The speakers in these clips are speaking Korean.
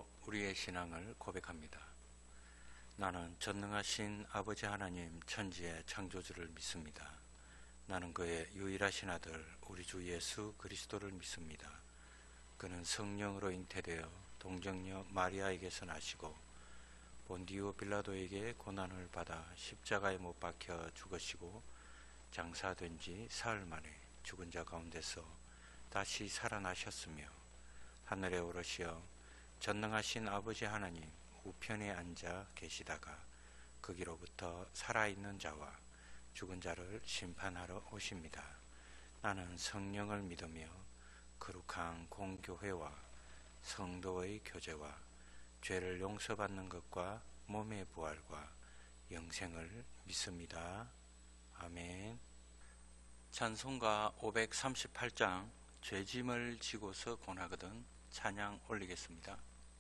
기도로 우리의 신앙을 고백합니다. 나는 전능하신 아버지 하나님 천지의 창조주를 믿습니다. 나는 그의 유일하신 아들 우리 주 예수 그리스도를 믿습니다. 그는 성령으로 잉태되어 동정녀 마리아에게서 나시고 본디오 빌라도에게 고난을 받아 십자가에 못 박혀 죽으시고 장사된 지 사흘 만에 죽은 자 가운데서 다시 살아나셨으며 하늘에 오르시어 전능하신 아버지 하나님 우편에 앉아 계시다가 거기로부터 살아있는 자와 죽은 자를 심판하러 오십니다. 나는 성령을 믿으며 거룩한 공교회와 성도의 교제와 죄를 용서받는 것과 몸의 부활과 영생을 믿습니다. 아멘. 찬송가 538장 죄짐을 지고서 권하거든 찬양 올리겠습니다.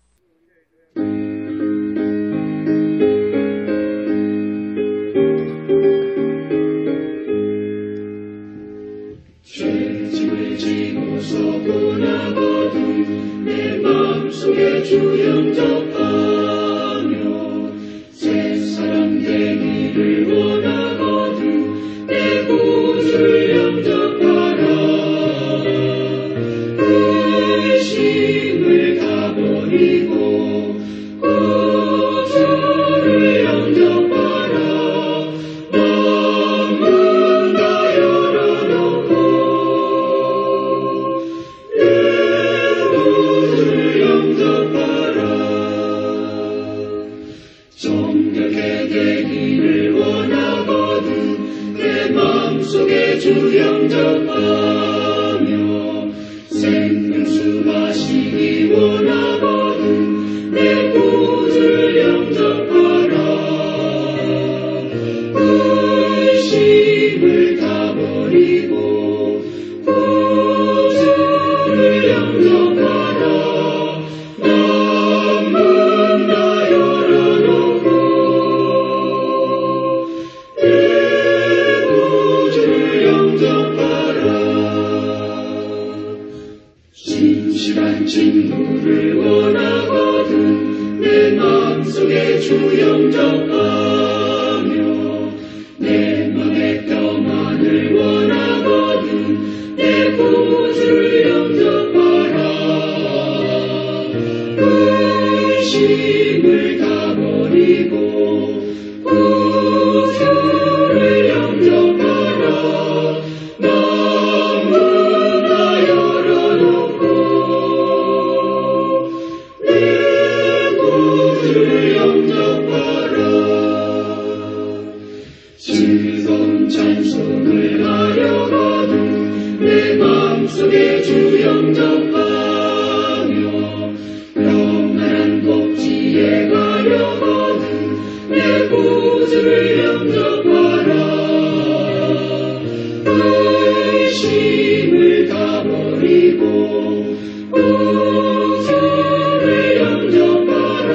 죄짐을 지고서 권하거든 내 마음속에 주 영접하며 새사람 되기를 원하거든 내 구주를 영접하라. 의심을 다 버리고 구주를 영접하라. 마음은 다 열어놓고 내 구주를 영접하라. 정결케 되기를 원하거든 내 마음속에 주 영접하며 생명수 마시기 원하거든 내 구주를 영접하라. 의심을 다 버리고 구주를 영접하라. 마음은 다 열어놓고 내 구주를 영접하라. 진실한 진노를 원하거든 내 마음속에 주 영접하며 내 맘의 평안을 원하거든 내 구주를 영접하라. 의심을 다 버리고 구주를 영접하라. 마음은 다 열어놓고 내 구주를 영접하라. 즐거운 찬송을 하려거든 내 마음속에 주 영접하며 평안한 복지에 가려거든 내 구주를 영접하라. 의심을 다 버리고 구주를 영접하라.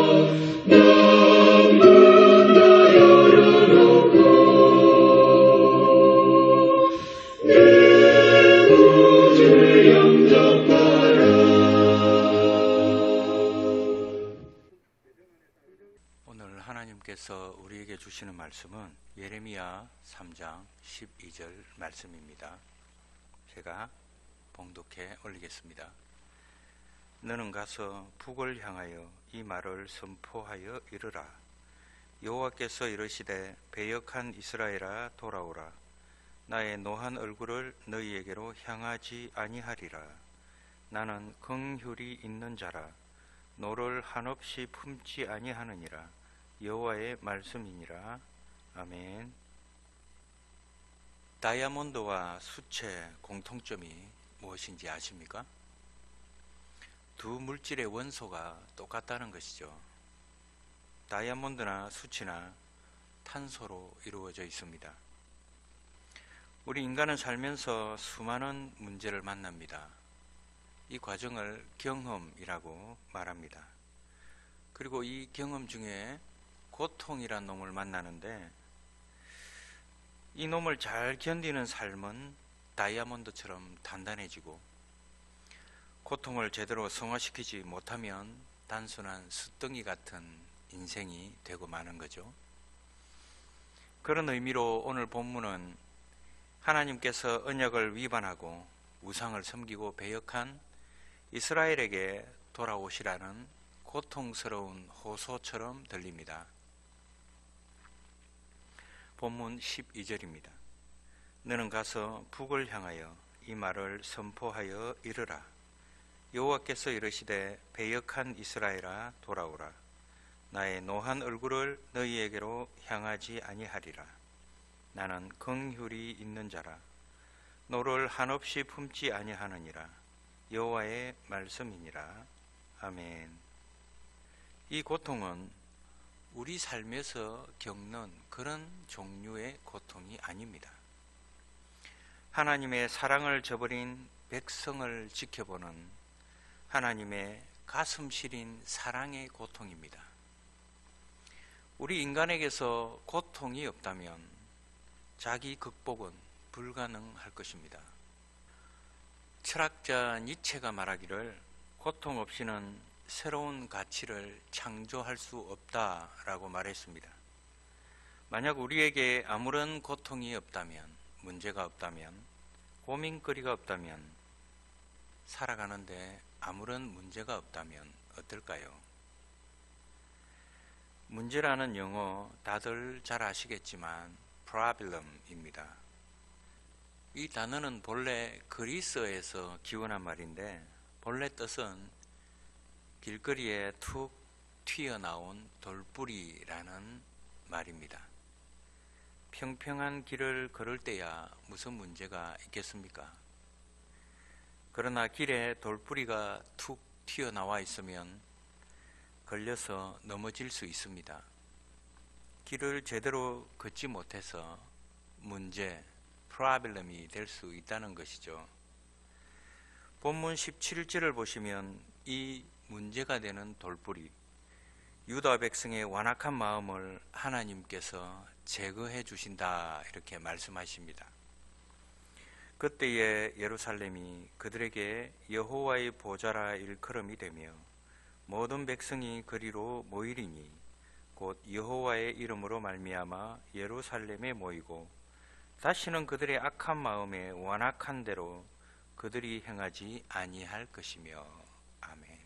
마음은 다 열어놓고 내 구주를 영접하라. 오늘 하나님께서 우리에게 주시는 말씀은 예레미야 3장 12절 말씀입니다. 제가 봉독해 올리겠습니다. 너는 가서 북을 향하여 이 말을 선포하여 이르라. 여호와께서 이르시되 배역한 이스라엘아 돌아오라. 나의 노한 얼굴을 너희에게로 향하지 아니하리라. 나는 긍휼이 있는 자라. 노를 한없이 품지 아니하느니라. 여호와의 말씀이니라. 아멘. 다이아몬드와 수채의 공통점이 무엇인지 아십니까? 두 물질의 원소가 똑같다는 것이죠. 다이아몬드나 수치나 탄소로 이루어져 있습니다. 우리 인간은 살면서 수많은 문제를 만납니다. 이 과정을 경험이라고 말합니다. 그리고 이 경험 중에 고통이란 놈을 만나는데 이 놈을 잘 견디는 삶은 다이아몬드처럼 단단해지고 고통을 제대로 승화시키지 못하면 단순한 숫덩이 같은 인생이 되고 마는 거죠. 그런 의미로 오늘 본문은 하나님께서 언약을 위반하고 우상을 섬기고 배역한 이스라엘에게 돌아오시라는 고통스러운 호소처럼 들립니다. 본문 12절입니다. 너는 가서 북을 향하여 이 말을 선포하여 이르라. 여호와께서 이르시되 배역한 이스라엘아 돌아오라. 나의 노한 얼굴을 너희에게로 향하지 아니하리라. 나는 긍휼이 있는 자라. 노를 한없이 품지 아니하느니라. 여호와의 말씀이니라. 아멘. 이 고통은 우리 삶에서 겪는 그런 종류의 고통이 아닙니다. 하나님의 사랑을 저버린 백성을 지켜보는 하나님의 가슴 시린 사랑의 고통입니다. 우리 인간에게서 고통이 없다면 자기 극복은 불가능할 것입니다. 철학자 니체가 말하기를 고통 없이는 새로운 가치를 창조할 수 없다라고 말했습니다. 만약 우리에게 아무런 고통이 없다면, 문제가 없다면, 고민거리가 없다면, 살아가는데 아무런 문제가 없다면 어떨까요? 문제라는 영어 다들 잘 아시겠지만 problem입니다. 이 단어는 본래 그리스어에서 기원한 말인데 본래 뜻은 길거리에 툭 튀어나온 돌뿌리라는 말입니다. 평평한 길을 걸을 때야 무슨 문제가 있겠습니까? 그러나 길에 돌뿌리가 툭 튀어나와 있으면 걸려서 넘어질 수 있습니다. 길을 제대로 걷지 못해서 문제, 프로블럼이 될 수 있다는 것이죠. 본문 17절을 보시면 이 문제가 되는 돌뿌리, 유다 백성의 완악한 마음을 하나님께서 제거해 주신다 이렇게 말씀하십니다. 그때에 예루살렘이 그들에게 여호와의 보좌라 일컬음이 되며 모든 백성이 그리로 모이리니 곧 여호와의 이름으로 말미암아 예루살렘에 모이고 다시는 그들의 악한 마음에 완악한 대로 그들이 행하지 아니할 것이며. 아멘.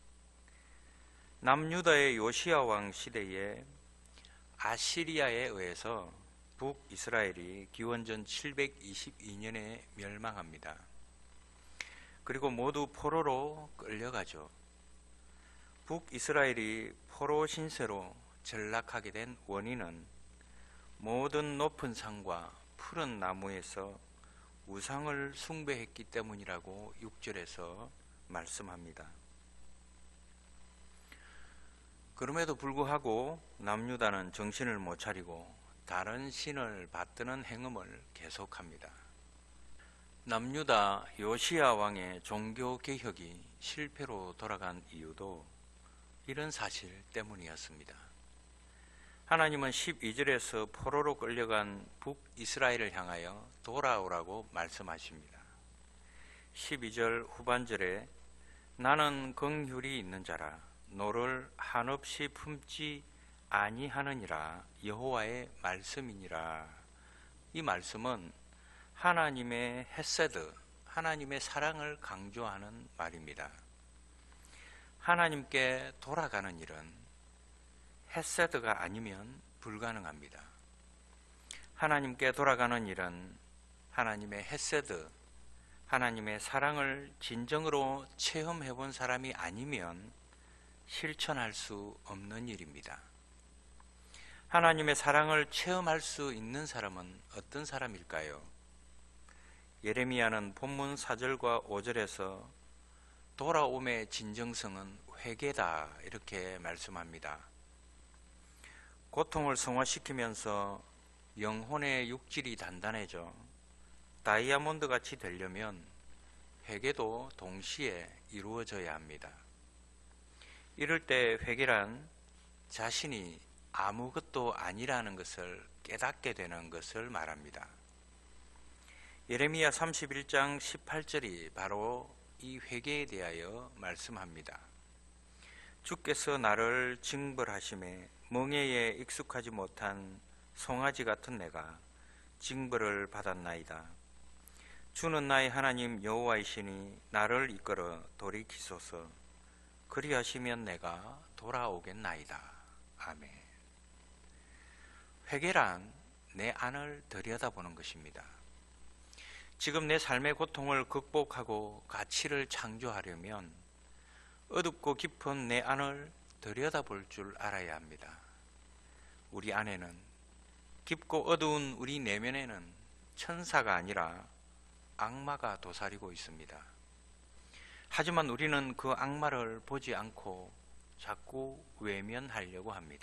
남유다의 요시야 왕 시대에 아시리아에 의해서 북이스라엘이 기원전 722년에 멸망합니다. 그리고 모두 포로로 끌려가죠. 북이스라엘이 포로 신세로 전락하게 된 원인은 모든 높은 산과 푸른 나무에서 우상을 숭배했기 때문이라고 6절에서 말씀합니다. 그럼에도 불구하고 남유다는 정신을 못 차리고 다른 신을 받드는 행음을 계속합니다. 남유다 요시야 왕의 종교 개혁이 실패로 돌아간 이유도 이런 사실 때문이었습니다. 하나님은 12절에서 포로로 끌려간 북이스라엘을 향하여 돌아오라고 말씀하십니다. 12절 후반절에 나는 긍휼이 있는 자라 노를 한없이 품지 아니하느니라 여호와의 말씀이니라. 이 말씀은 하나님의 헤세드, 하나님의 사랑을 강조하는 말입니다. 하나님께 돌아가는 일은 헤세드가 아니면 불가능합니다. 하나님께 돌아가는 일은 하나님의 헤세드, 하나님의 사랑을 진정으로 체험해 본 사람이 아니면 실천할 수 없는 일입니다. 하나님의 사랑을 체험할 수 있는 사람은 어떤 사람일까요? 예레미야는 본문 4절과 5절에서 돌아옴의 진정성은 회개다 이렇게 말씀합니다. 고통을 성화시키면서 영혼의 육질이 단단해져 다이아몬드 같이 되려면 회개도 동시에 이루어져야 합니다. 이럴 때 회개란 자신이 아무것도 아니라는 것을 깨닫게 되는 것을 말합니다. 예레미야 31장 18절이 바로 이 회개에 대하여 말씀합니다. 주께서 나를 징벌하심에 멍에에 익숙하지 못한 송아지 같은 내가 징벌을 받았나이다. 주는 나의 하나님 여호와이시니 나를 이끌어 돌이키소서. 그리하시면 내가 돌아오겠나이다. 아멘. 회개란 내 안을 들여다보는 것입니다. 지금 내 삶의 고통을 극복하고 가치를 창조하려면 어둡고 깊은 내 안을 들여다볼 줄 알아야 합니다. 우리 안에는, 깊고 어두운 우리 내면에는 천사가 아니라 악마가 도사리고 있습니다. 하지만 우리는 그 악마를 보지 않고 자꾸 외면하려고 합니다.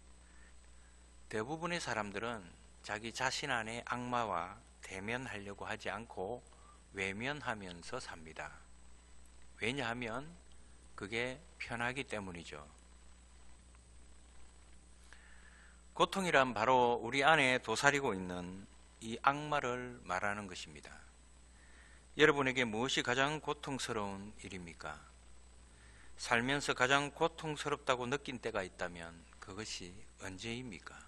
대부분의 사람들은 자기 자신 안의 악마와 대면하려고 하지 않고 외면하면서 삽니다. 왜냐하면 그게 편하기 때문이죠. 고통이란 바로 우리 안에 도사리고 있는 이 악마를 말하는 것입니다. 여러분에게 무엇이 가장 고통스러운 일입니까? 살면서 가장 고통스럽다고 느낀 때가 있다면 그것이 언제입니까?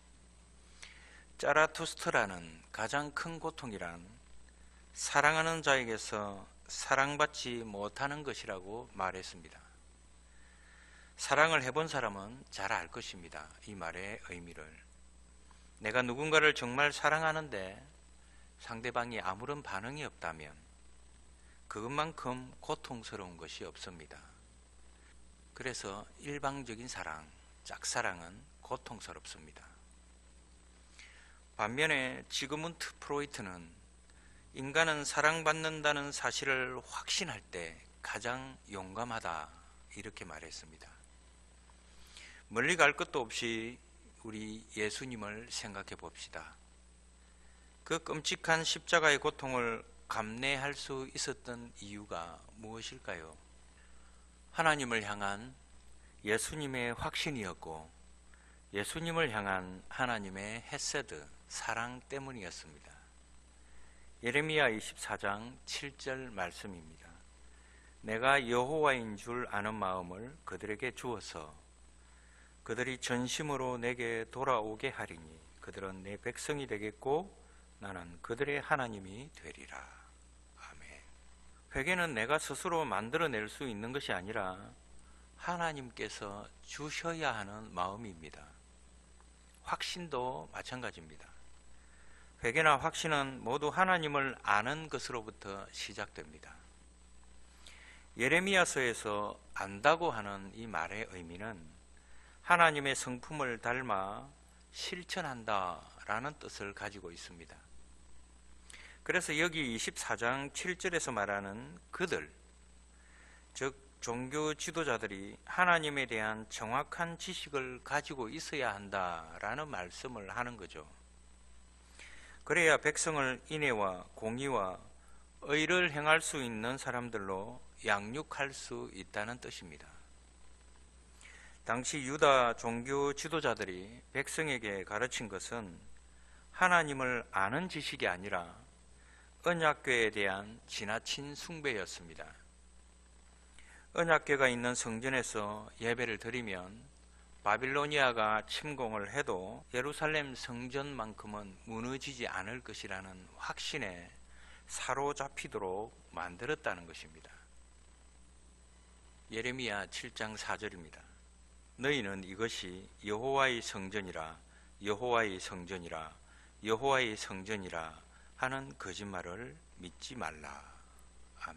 자라투스트라는 가장 큰 고통이란 사랑하는 자에게서 사랑받지 못하는 것이라고 말했습니다. 사랑을 해본 사람은 잘 알 것입니다. 이 말의 의미를. 내가 누군가를 정말 사랑하는데 상대방이 아무런 반응이 없다면 그것만큼 고통스러운 것이 없습니다. 그래서 일방적인 사랑, 짝사랑은 고통스럽습니다. 반면에 지그문트 프로이트는 인간은 사랑받는다는 사실을 확신할 때 가장 용감하다 이렇게 말했습니다. 멀리 갈 것도 없이 우리 예수님을 생각해 봅시다. 그 끔찍한 십자가의 고통을 감내할 수 있었던 이유가 무엇일까요? 하나님을 향한 예수님의 확신이었고 예수님을 향한 하나님의 헤세드, 사랑 때문이었습니다. 예레미야 24장 7절 말씀입니다. 내가 여호와인 줄 아는 마음을 그들에게 주어서 그들이 전심으로 내게 돌아오게 하리니 그들은 내 백성이 되겠고 나는 그들의 하나님이 되리라. 아멘. 회개는 내가 스스로 만들어낼 수 있는 것이 아니라 하나님께서 주셔야 하는 마음입니다. 확신도 마찬가지입니다. 회개나 확신은 모두 하나님을 아는 것으로부터 시작됩니다. 예레미야서에서 안다고 하는 이 말의 의미는 하나님의 성품을 닮아 실천한다 라는 뜻을 가지고 있습니다. 그래서 여기 24장 7절에서 말하는 그들, 즉 종교 지도자들이 하나님에 대한 정확한 지식을 가지고 있어야 한다라는 말씀을 하는 거죠. 그래야 백성을 인애와 공의와 의를 행할 수 있는 사람들로 양육할 수 있다는 뜻입니다. 당시 유다 종교 지도자들이 백성에게 가르친 것은 하나님을 아는 지식이 아니라 언약궤에 대한 지나친 숭배였습니다. 언약궤가 있는 성전에서 예배를 드리면 바빌로니아가 침공을 해도 예루살렘 성전만큼은 무너지지 않을 것이라는 확신에 사로잡히도록 만들었다는 것입니다. 예레미야 7장 4절입니다. 너희는 이것이 여호와의 성전이라 여호와의 성전이라 여호와의 성전이라 하는 거짓말을 믿지 말라. 아멘.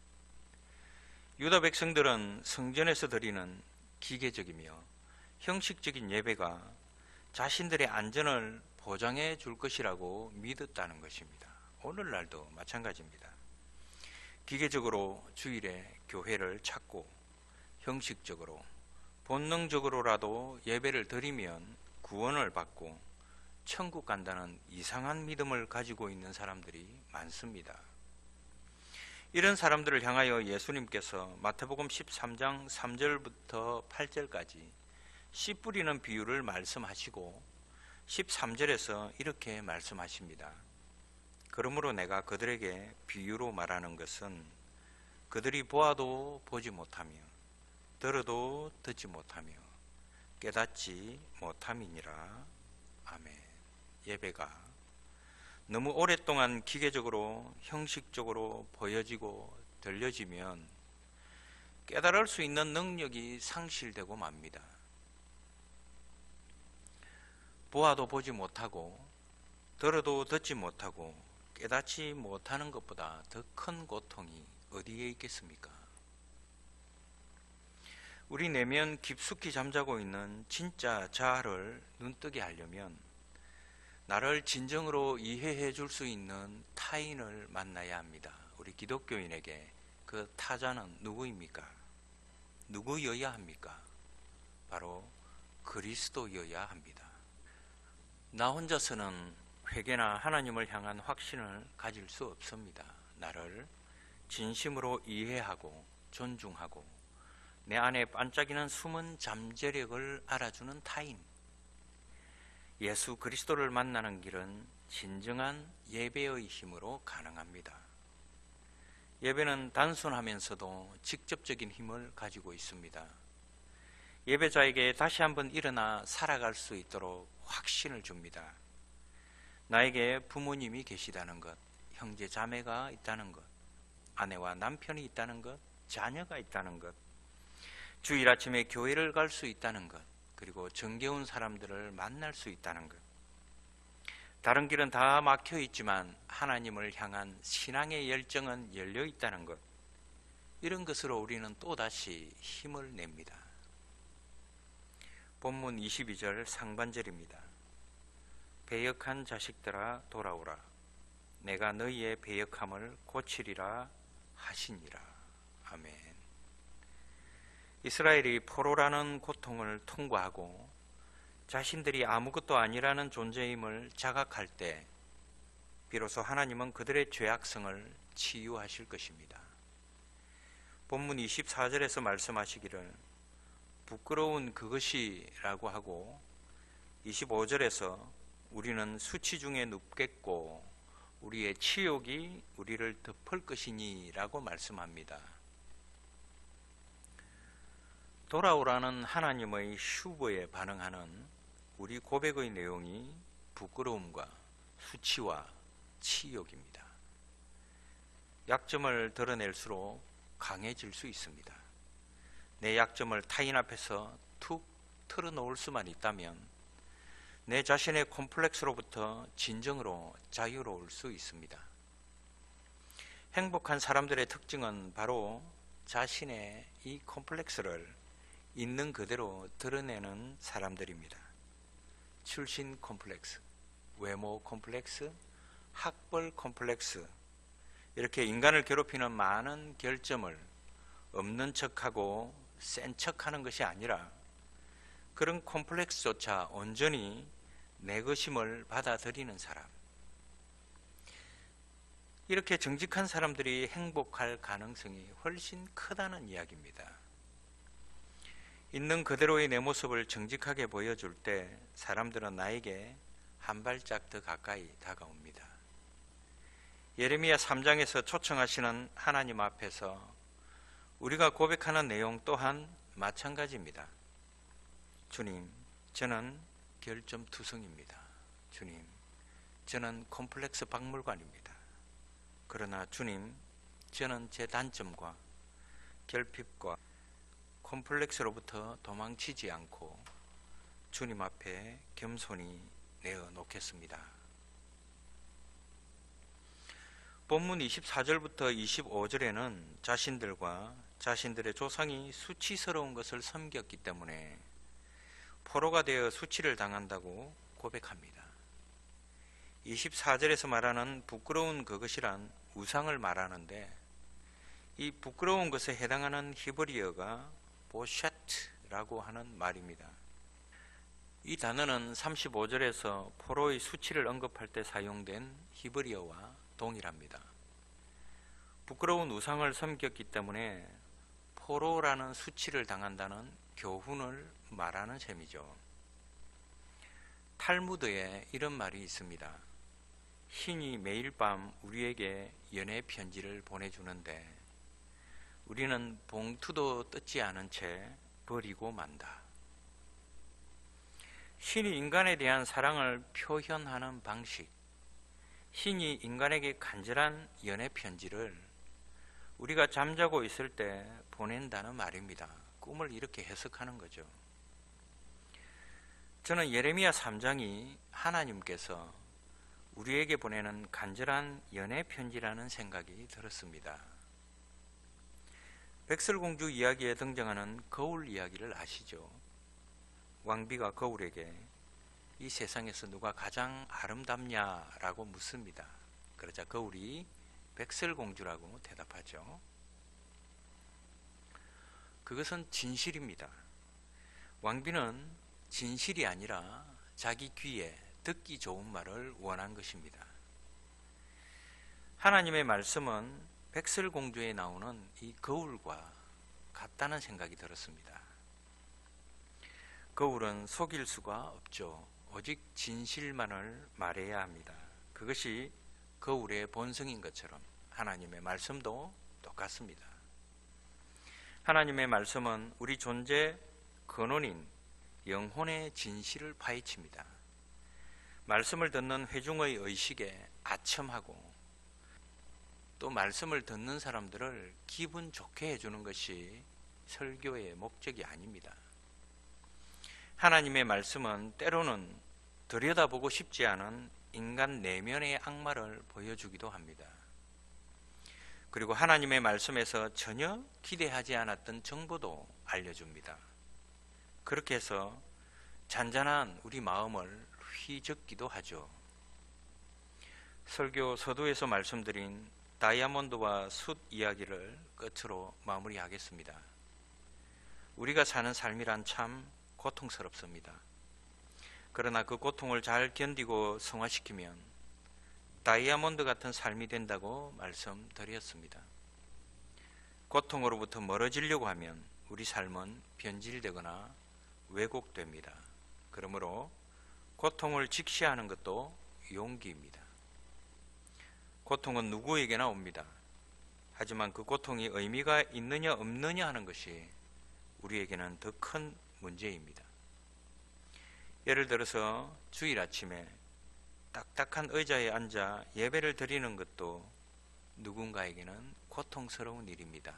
유다 백성들은 성전에서 드리는 기계적이며 형식적인 예배가 자신들의 안전을 보장해 줄 것이라고 믿었다는 것입니다. 오늘날도 마찬가지입니다. 기계적으로 주일에 교회를 찾고 형식적으로 본능적으로라도 예배를 드리면 구원을 받고 천국 간다는 이상한 믿음을 가지고 있는 사람들이 많습니다. 이런 사람들을 향하여 예수님께서 마태복음 13장 3절부터 8절까지 씨 뿌리는 비유를 말씀하시고 13절에서 이렇게 말씀하십니다. 그러므로 내가 그들에게 비유로 말하는 것은 그들이 보아도 보지 못하며 들어도 듣지 못하며 깨닫지 못함이니라. 아멘. 예배가 너무 오랫동안 기계적으로 형식적으로 보여지고 들려지면 깨달을 수 있는 능력이 상실되고 맙니다. 보아도 보지 못하고 들어도 듣지 못하고 깨닫지 못하는 것보다 더 큰 고통이 어디에 있겠습니까? 우리 내면 깊숙이 잠자고 있는 진짜 자아를 눈뜨게 하려면 나를 진정으로 이해해 줄 수 있는 타인을 만나야 합니다. 우리 기독교인에게 그 타자는 누구입니까? 누구여야 합니까? 바로 그리스도여야 합니다. 나 혼자서는 회개나 하나님을 향한 확신을 가질 수 없습니다. 나를 진심으로 이해하고 존중하고 내 안에 반짝이는 숨은 잠재력을 알아주는 타인. 예수 그리스도를 만나는 길은 진정한 예배의 힘으로 가능합니다. 예배는 단순하면서도 직접적인 힘을 가지고 있습니다. 예배자에게 다시 한번 일어나 살아갈 수 있도록 확신을 줍니다. 나에게 부모님이 계시다는 것, 형제 자매가 있다는 것, 아내와 남편이 있다는 것, 자녀가 있다는 것, 주일 아침에 교회를 갈 수 있다는 것, 그리고 정겨운 사람들을 만날 수 있다는 것. 다른 길은 다 막혀 있지만 하나님을 향한 신앙의 열정은 열려 있다는 것. 이런 것으로 우리는 또다시 힘을 냅니다. 본문 22절 상반절입니다. 배역한 자식들아 돌아오라. 내가 너희의 배역함을 고치리라 하시니라. 아멘. 이스라엘이 포로라는 고통을 통과하고 자신들이 아무것도 아니라는 존재임을 자각할 때 비로소 하나님은 그들의 죄악성을 치유하실 것입니다. 본문 24절에서 말씀하시기를 부끄러운 그것이 라고 하고 25절에서 우리는 수치 중에 눕겠고 우리의 치욕이 우리를 덮을 것이니 라고 말씀합니다. 돌아오라는 하나님의 슈브에 반응하는 우리 고백의 내용이 부끄러움과 수치와 치욕입니다. 약점을 드러낼수록 강해질 수 있습니다. 내 약점을 타인 앞에서 툭 털어놓을 수만 있다면 내 자신의 콤플렉스로부터 진정으로 자유로울 수 있습니다. 행복한 사람들의 특징은 바로 자신의 이 콤플렉스를 있는 그대로 드러내는 사람들입니다. 출신 콤플렉스, 외모 콤플렉스, 학벌 콤플렉스, 이렇게 인간을 괴롭히는 많은 결점을 없는 척하고 센 척하는 것이 아니라 그런 콤플렉스조차 온전히 내 것임을 받아들이는 사람. 이렇게 정직한 사람들이 행복할 가능성이 훨씬 크다는 이야기입니다. 있는 그대로의 내 모습을 정직하게 보여줄 때 사람들은 나에게 한 발짝 더 가까이 다가옵니다. 예레미야 3장에서 초청하시는 하나님 앞에서 우리가 고백하는 내용 또한 마찬가지입니다. 주님, 저는 결점투성입니다. 주님, 저는 콤플렉스 박물관입니다. 그러나 주님, 저는 제 단점과 결핍과 콤플렉스로부터 도망치지 않고 주님 앞에 겸손히 내어놓겠습니다. 본문 24절부터 25절에는 자신들과 자신들의 조상이 수치스러운 것을 섬겼기 때문에 포로가 되어 수치를 당한다고 고백합니다. 24절에서 말하는 부끄러운 그것이란 우상을 말하는데 이 부끄러운 것에 해당하는 히브리어가 보샤트라고 하는 말입니다. 이 단어는 35절에서 포로의 수치를 언급할 때 사용된 히브리어와 동일합니다. 부끄러운 우상을 섬겼기 때문에 포로라는 수치를 당한다는 교훈을 말하는 셈이죠. 탈무드에 이런 말이 있습니다. 신이 매일 밤 우리에게 연애 편지를 보내주는데 우리는 봉투도 뜯지 않은 채 버리고 만다. 신이 인간에 대한 사랑을 표현하는 방식, 신이 인간에게 간절한 연애 편지를 우리가 잠자고 있을 때 보낸다는 말입니다. 꿈을 이렇게 해석하는 거죠. 저는 예레미야 3장이 하나님께서 우리에게 보내는 간절한 연애 편지라는 생각이 들었습니다. 백설공주 이야기에 등장하는 거울 이야기를 아시죠? 왕비가 거울에게 이 세상에서 누가 가장 아름답냐라고 묻습니다. 그러자 거울이 백설공주라고 대답하죠. 그것은 진실입니다. 왕비는 진실이 아니라 자기 귀에 듣기 좋은 말을 원한 것입니다. 하나님의 말씀은 백설공주에 나오는 이 거울과 같다는 생각이 들었습니다. 거울은 속일 수가 없죠. 오직 진실만을 말해야 합니다. 그것이 거울의 본성인 것처럼 하나님의 말씀도 똑같습니다. 하나님의 말씀은 우리 존재 근원인 영혼의 진실을 파헤칩니다. 말씀을 듣는 회중의 의식에 아첨하고 또 말씀을 듣는 사람들을 기분 좋게 해주는 것이 설교의 목적이 아닙니다. 하나님의 말씀은 때로는 들여다보고 싶지 않은 인간 내면의 악마를 보여주기도 합니다. 그리고 하나님의 말씀에서 전혀 기대하지 않았던 정보도 알려줍니다. 그렇게 해서 잔잔한 우리 마음을 휘젓기도 하죠. 설교 서두에서 말씀드린 다이아몬드와 숯 이야기를 끝으로 마무리하겠습니다. 우리가 사는 삶이란 참 고통스럽습니다. 그러나 그 고통을 잘 견디고 승화시키면 다이아몬드 같은 삶이 된다고 말씀드렸습니다. 고통으로부터 멀어지려고 하면 우리 삶은 변질되거나 왜곡됩니다. 그러므로 고통을 직시하는 것도 용기입니다. 고통은 누구에게나 옵니다. 하지만 그 고통이 의미가 있느냐 없느냐 하는 것이 우리에게는 더 큰 문제입니다. 예를 들어서 주일 아침에 딱딱한 의자에 앉아 예배를 드리는 것도 누군가에게는 고통스러운 일입니다.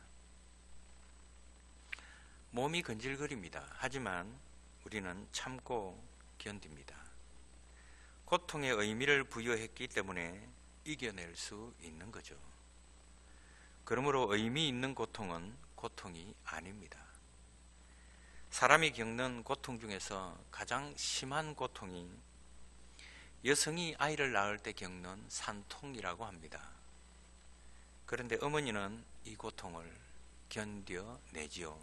몸이 근질거립니다. 하지만 우리는 참고 견딥니다. 고통의 의미를 부여했기 때문에 이겨낼 수 있는 거죠. 그러므로 의미 있는 고통은 고통이 아닙니다. 사람이 겪는 고통 중에서 가장 심한 고통이 여성이 아이를 낳을 때 겪는 산통이라고 합니다. 그런데 어머니는 이 고통을 견뎌내지요.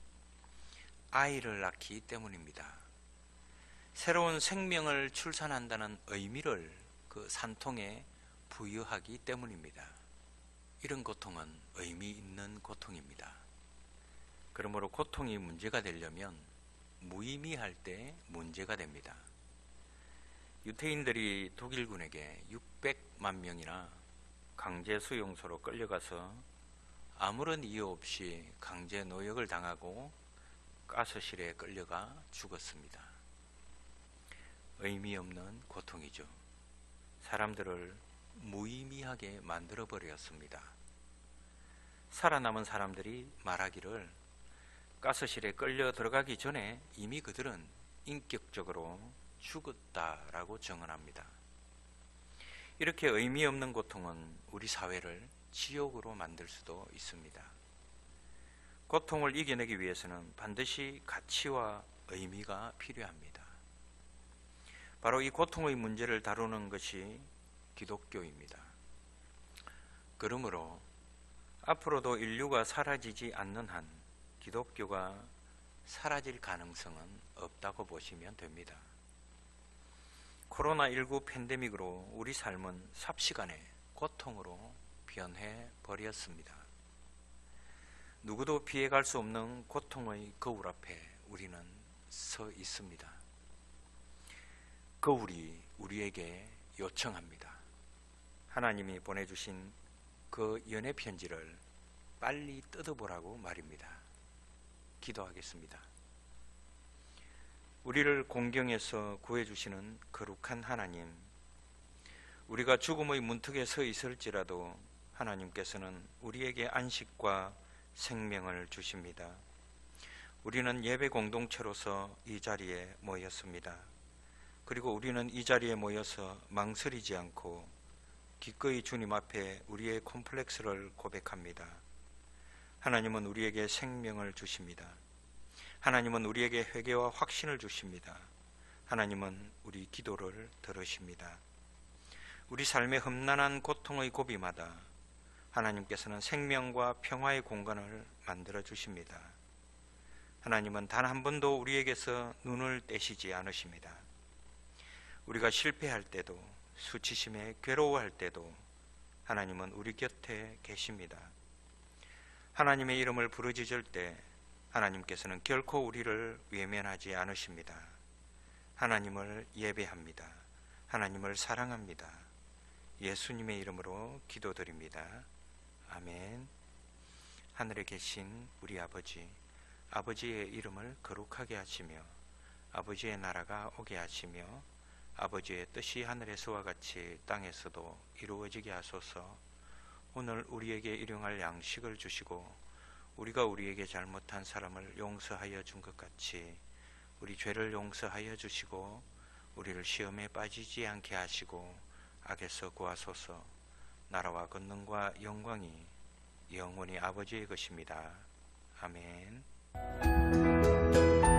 아이를 낳기 때문입니다. 새로운 생명을 출산한다는 의미를 그 산통에 부여하기 때문입니다. 이런 고통은 의미 있는 고통입니다. 그러므로 고통이 문제가 되려면 무의미할 때 문제가 됩니다. 유태인들이 독일군에게 600만 명이나 강제 수용소로 끌려가서 아무런 이유 없이 강제 노역을 당하고 가스실에 끌려가 죽었습니다. 의미 없는 고통이죠. 사람들을 무의미하게 만들어 버렸습니다. 살아남은 사람들이 말하기를 가스실에 끌려 들어가기 전에 이미 그들은 인격적으로 죽었다라고 증언합니다. 이렇게 의미 없는 고통은 우리 사회를 지옥으로 만들 수도 있습니다. 고통을 이겨내기 위해서는 반드시 가치와 의미가 필요합니다. 바로 이 고통의 문제를 다루는 것이 기독교입니다. 그러므로 앞으로도 인류가 사라지지 않는 한 기독교가 사라질 가능성은 없다고 보시면 됩니다. 코로나19 팬데믹으로 우리 삶은 삽시간에 고통으로 변해 버렸습니다. 누구도 피해갈 수 없는 고통의 거울 앞에 우리는 서 있습니다. 거울이 우리에게 요청합니다. 하나님이 보내주신 그 연애 편지를 빨리 뜯어보라고 말입니다. 기도하겠습니다. 우리를 공경에서 구해주시는 거룩한 하나님, 우리가 죽음의 문턱에 서 있을지라도 하나님께서는 우리에게 안식과 생명을 주십니다. 우리는 예배 공동체로서 이 자리에 모였습니다. 그리고 우리는 이 자리에 모여서 망설이지 않고 기꺼이 주님 앞에 우리의 콤플렉스를 고백합니다. 하나님은 우리에게 생명을 주십니다. 하나님은 우리에게 회개와 확신을 주십니다. 하나님은 우리 기도를 들으십니다. 우리 삶의 험난한 고통의 고비마다 하나님께서는 생명과 평화의 공간을 만들어 주십니다. 하나님은 단 한 번도 우리에게서 눈을 떼시지 않으십니다. 우리가 실패할 때도, 수치심에 괴로워할 때도 하나님은 우리 곁에 계십니다. 하나님의 이름을 부르짖을 때 하나님께서는 결코 우리를 외면하지 않으십니다. 하나님을 예배합니다. 하나님을 사랑합니다. 예수님의 이름으로 기도드립니다. 아멘. 하늘에 계신 우리 아버지, 아버지의 이름을 거룩하게 하시며 아버지의 나라가 오게 하시며 아버지의 뜻이 하늘에서와 같이 땅에서도 이루어지게 하소서. 오늘 우리에게 일용할 양식을 주시고 우리가 우리에게 잘못한 사람을 용서하여 준 것 같이 우리 죄를 용서하여 주시고 우리를 시험에 빠지지 않게 하시고 악에서 구하소서. 나라와 권능과 영광이 영원히 아버지의 것입니다. 아멘.